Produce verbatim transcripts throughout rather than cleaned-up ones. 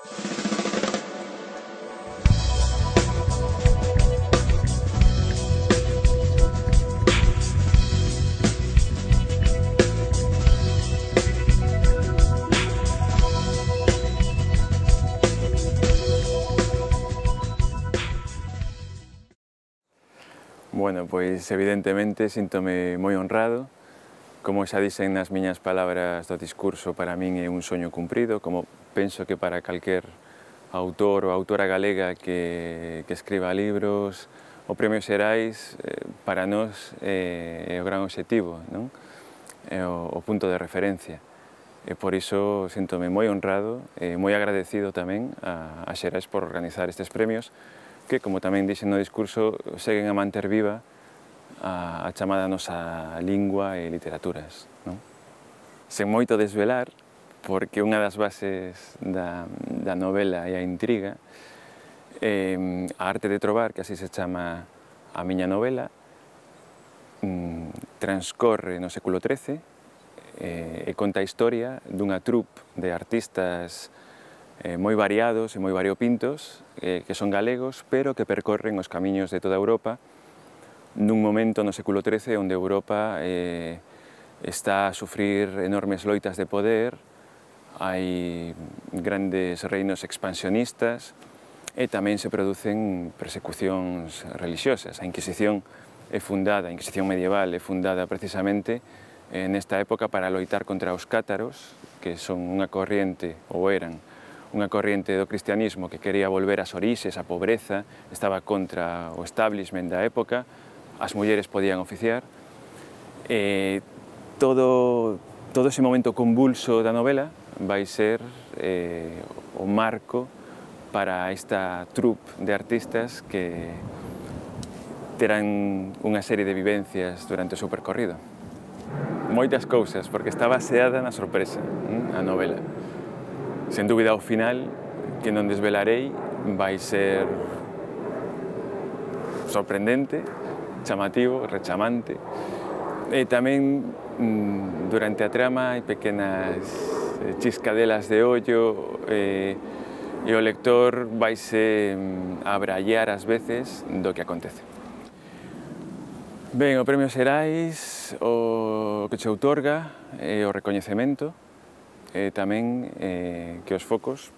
Bueno, pois evidentemente síntome moi honrado. Como xa dixen nas miñas palabras do discurso, para min é un soño cumprido, como penso que para calquer autor ou autora galega que, que escriba libros, o Premio Xerais eh, para nós é, é o gran obxectivo, non? É o, o punto de referencia. E por iso síntome moi honrado e moi agradecido tamén a, a Xerais por organizar estes premios, que, como tamén dixen no discurso, seguen a manter viva a, a chamada nosa lingua e literaturas, non? Sen moito desvelar, porque unha das bases da, da novela é a intriga, eh, a arte de trobar, que así se chama a miña novela, mm, transcorre no século trece eh, e conta a historia dunha troupe de artistas eh, moi variados e moi variopintos, eh, que son galegos, pero que percorren os camiños de toda Europa nun momento no século trece onde Europa eh, está a sufrir enormes loitas de poder, hai grandes reinos expansionistas e tamén se producen persecucións religiosas. A Inquisición é fundada, a Inquisición medieval é fundada precisamente nesta época para loitar contra os cátaros, que son unha corriente, ou eran, unha corriente do cristianismo que quería volver ás orixes, a pobreza, estaba contra o establishment da época, as mulleres podían oficiar. E todo, todo ese momento convulso da novela vai ser eh, o marco para esta troupe de artistas que terán unha serie de vivencias durante o seu percorrido. Moitas cousas, porque está baseada na sorpresa, a novela. Sen dúbida, ao final, que non desvelarei, vai ser sorprendente, chamativo, rechamante. E tamén, durante a trama, hai pequenas chiscadelas de ollo e, e o lector vaise a abrallar ás veces do que acontece. Ben, o Premio Xerais, o que che outorga é o recoñecemento, e tamén eh, que os focos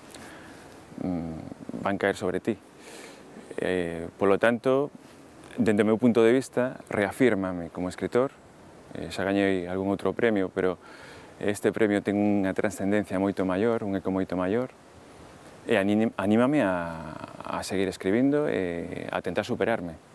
mm, van caer sobre ti. Eh, polo tanto, dende o meu punto de vista, reafírmame como escritor. Eh, xa gañei algún outro premio, pero este premio ten unha trascendencia moito maior, un eco moito maior, e anímame a, a seguir escribindo e a tentar superarme.